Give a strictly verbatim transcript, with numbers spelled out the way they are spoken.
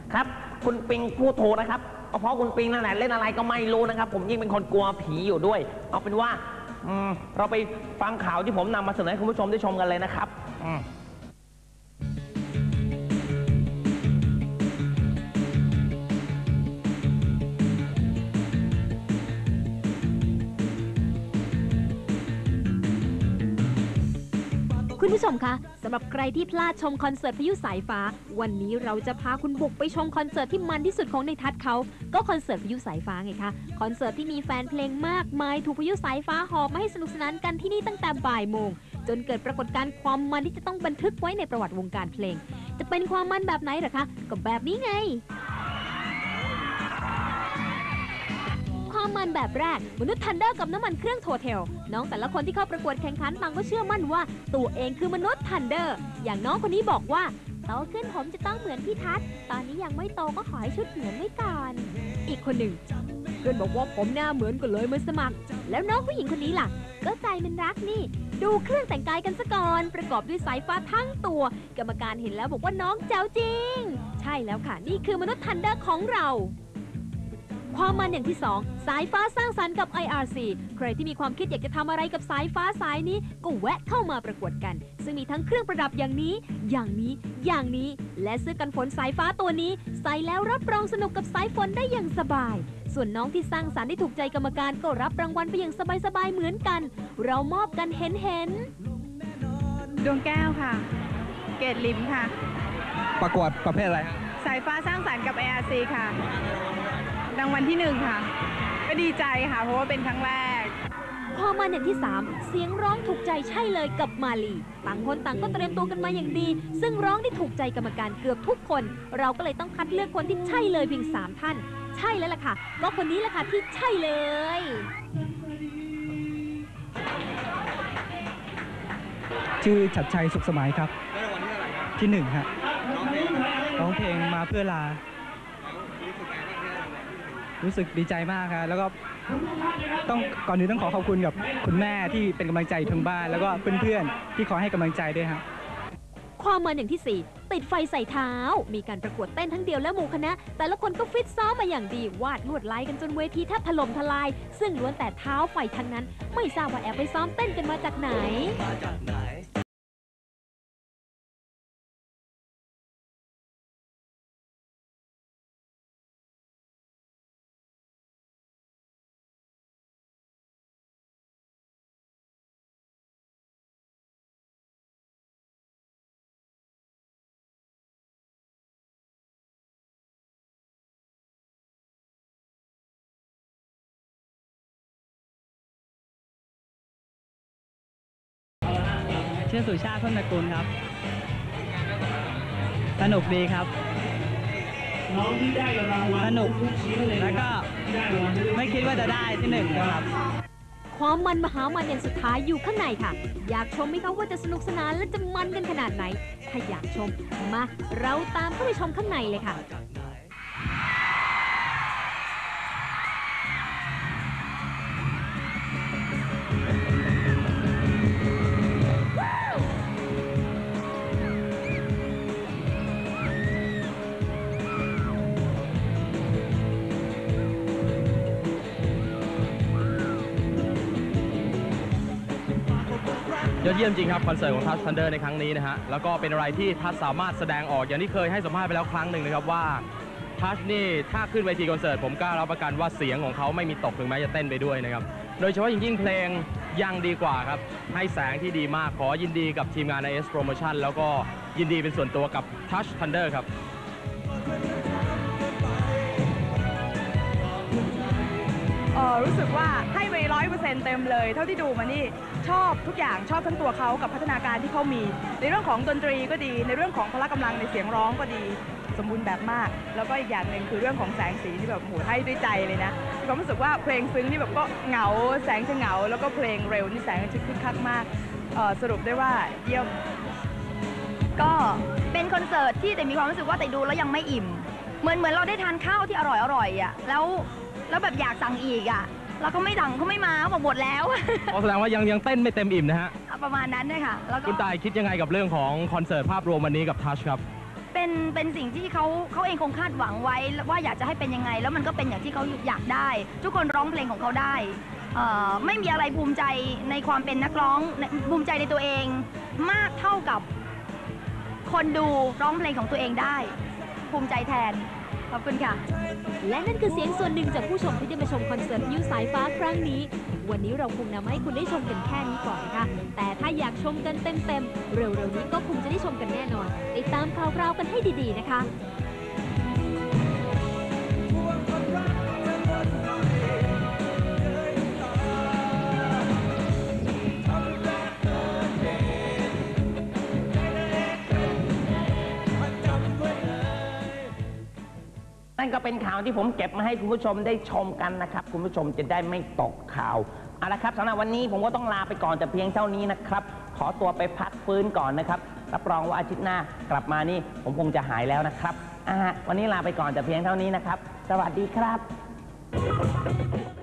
ครับคุณปิงพูดถูกนะครับเพราะคุณปิงนั่นแหละเล่นอะไรก็ไม่รู้นะครับผมยิ่งเป็นคนกลัวผีอยู่ด้วยเอาเป็นว่าเราไปฟังข่าวที่ผมนำมาเสนอให้คุณผู้ชมได้ชมกันเลยนะครับคุณผู้ชมคะสำหรับใครที่พลาดชมคอนเสิร์ตพายุสายฟ้าวันนี้เราจะพาคุณบุกไปชมคอนเสิร์ตที่มันที่สุดของในทัศน์เขาก็คอนเสิร์ตพายุสายฟ้าไงคะคอนเสิร์ตที่มีแฟนเพลงมากมายถูกพายุสายฟ้าหอบมาให้สนุกสนานกันที่นี่ตั้งแต่บ่ายโมงจนเกิดปรากฏการณ์ความมันที่จะต้องบันทึกไว้ในประวัติวงการเพลงจะเป็นความมันแบบไหนหรอคะก็แบบนี้ไงความมันแบบแรกมนุษย์ทันเดอร์กับน้ำมันเครื่องโทเทลน้องแต่ละคนที่เข้าประกวดแข่งขันต่างก็เชื่อมั่นว่าตัวเองคือมนุษย์ทันเดอร์อย่างน้องคนนี้บอกว่าโตขึ้นผมจะต้องเหมือนพี่ทัศน์ตอนนี้ยังไม่โตก็ขอให้ชุดเหมือนไว้ก่อนอีกคนหนึ่งเพื่อนบอกว่าผมหน้าเหมือนกันเลยมาสมัครแล้วน้องผู้หญิงคนนี้ล่ะก็ใจมันรักนี่ดูเครื่องแต่งกายกันซะก่อนประกอบด้วยสายฟ้าทั้งตัวกรรมการเห็นแล้วบอกว่าน้องแจ๋วจริงใช่แล้วค่ะนี่คือมนุษย์ทันเดอร์ของเราความมันอย่างที่สองสายฟ้าสร้างสรรค์กับ ไอ อาร์ ซี ใครที่มีความคิดอยากจะทำอะไรกับสายฟ้าสายนี้ก็แวะเข้ามาประกวดกันซึ่งมีทั้งเครื่องประดับอย่างนี้อย่างนี้อย่างนี้และเสื้อกันฝนสายฟ้าตัวนี้ใส่แล้วรับรองสนุกกับสายฝนได้อย่างสบายส่วนน้องที่สร้างสรรค์ได้ถูกใจกรรมการก็รับรางวัลไปอย่างสบายๆเหมือนกันเรามอบกันเห็นเห็นดวงแก้วค่ะเกตลิมค่ะประกวดประเภทอะไรครับสายฟ้าสร้างสรรค์กับ ไอ อาร์ ซี ค่ะรางวัลที่หนึ่งค่ะก็ดีใจค่ะเพราะว่าเป็นครั้งแรกพอมาอย่างที่สามเสียงร้องถูกใจใช่เลยกับมาลีต่างคนต่างก็เตรียมตัวกันมาอย่างดีซึ่งร้องได้ถูกใจกรรมการเกือบทุกคนเราก็เลยต้องคัดเลือกคนที่ใช่เลยเพียงสามท่านใช่แล้วล่ะค่ะก็คนนี้แหละค่ะที่ใช่เลยชื่อชัดชัยสุขสมัยครับได้รางวัลที่เท่าไหร่ครับที่หนึ่งฮะร้องเพลงมาเพื่อลารู้สึกดีใจมากครับแล้วก็ต้องก่อนอื่นต้องขอขอบคุณกับคุณแม่ที่เป็นกำลังใจทั้งบ้านแล้วก็เพื่อนๆที่คอยให้กำลังใจด้วยครับความมันอย่างที่สี่ติดไฟใส่เท้ามีการประกวดเต้นทั้งเดียวและหมู่คณะแต่ละคนก็ฟิตซ้อมมาอย่างดีวาดลวดลายกันจนเวทีแทบถล่มทลายซึ่งล้วนแต่เท้าไฟทั้งนั้นไม่ทราบว่าแอบไปซ้อมเต้นกันมาจากไหนชื่อสุชาติพ้นตระกูลครับสนุกดีครับสนุกแล้วก็ไม่คิดว่าจะได้ที่หนึ่งนะครับความมันมหามันอย่างสุดท้ายอยู่ข้างในค่ะอยากชมไหมคะว่าจะสนุกสนานและจะมันกันขนาดไหนถ้าอยากชมมาเราตามเข้าไปชมข้างในเลยค่ะยอดเยี่ยมจริงครับคอนเสิร์ตของทัชทันเดอร์ในครั้งนี้นะฮะแล้วก็เป็นอะไรที่ทัชสามารถแสดงออกอย่างที่เคยให้สัมภาษณ์ไปแล้วครั้งหนึ่งนะครับว่าทัชนี่ถ้าขึ้นเวทีคอนเสิร์ตผมกล้ารับประกันว่าเสียงของเขาไม่มีตกถึงแม้จะเต้นไปด้วยนะครับโดยเฉพาะอย่างยิ่งเพลงยังดีกว่าครับให้แสงที่ดีมากขอยินดีกับทีมงาน ไอ เอส Promotion แล้วก็ยินดีเป็นส่วนตัวกับทัชทันเดอร์ครับรู้สึกว่าให้ไปร้อยเปอร์เซ็นต์เต็มเลยเท่าที่ดูมานี่ชอบทุกอย่างชอบทั้งตัวเขากับพัฒนาการที่เขามีในเรื่องของดนตรีก็ดีในเรื่องของพละกำลังในเสียงร้องก็ดีสมบูรณ์แบบมากแล้วก็อีกอย่างหนึ่งคือเรื่องของแสงสีที่แบบโหให้ด้วยใจเลยนะความรู้สึกว่าเพลงซึ้งนี่แบบก็เหงาแสงจะเหงาแล้วก็เพลงเร็วนี่แสงจะคึกคักมากสรุปได้ว่าเยี่ยมก็เป็นคอนเสิร์ตที่แต่มีความรู้สึกว่าแต่ดูแล้วยังไม่อิ่มเหมือนเหมือนเราได้ทานข้าวที่อร่อยอร่อยอ่ะแล้วแล้วแบบอยากสั่งอีกอ่ะเราก็ไม่สั่งเขาไม่มาบอกหมดแล้วแสดงว่ายังยังเต้นไม่เต็มอิ่มนะฮะประมาณนั้นเลยค่ะแล้วก็คุณตายคิดยังไงกับเรื่องของคอนเสิร์ตภาพรวมวันนี้กับทัชครับเป็นเป็นสิ่งที่เขาเขาเองคงคาดหวังไว้ว่าอยากจะให้เป็นยังไง แล้วมันก็เป็นอย่างที่เขาอยากได้ ทุกคนร้องเพลงของเขาได้เอ่อไม่มีอะไรภูมิใจในความเป็นนักร้องภูมิใจในตัวเองมากเท่ากับคนดูร้องเพลงของตัวเองได้ภูมิใจแทนขอบคุณค่ะและนั่นคือเสียงส่วนหนึ่งจากผู้ชมที่ได้มาชมคอนเสิร์ตพายุสายฟ้าครั้งนี้ วันนี้เราคงนำมาให้คุณได้ชมกันแค่นี้ก่อนนะคะแต่ถ้าอยากชมกันเต็มๆเร็วๆนี้ก็คงจะได้ชมกันแน่นอนติดตามข่าวคราวกันให้ดีๆนะคะนั่นก็เป็นข่าวที่ผมเก็บมาให้คุณผู้ชมได้ชมกันนะครับคุณผู้ชมจะได้ไม่ตกข่าวเอาละครับสำหรับวันนี้ผมก็ต้องลาไปก่อนแต่เพียงเท่านี้นะครับขอตัวไปพักฟื้นก่อนนะครับรับรองว่าอาทิตย์หน้ากลับมานี่ผมคงจะหายแล้วนะครับอ่าวันนี้ลาไปก่อนแต่เพียงเท่านี้นะครับสวัสดีครับ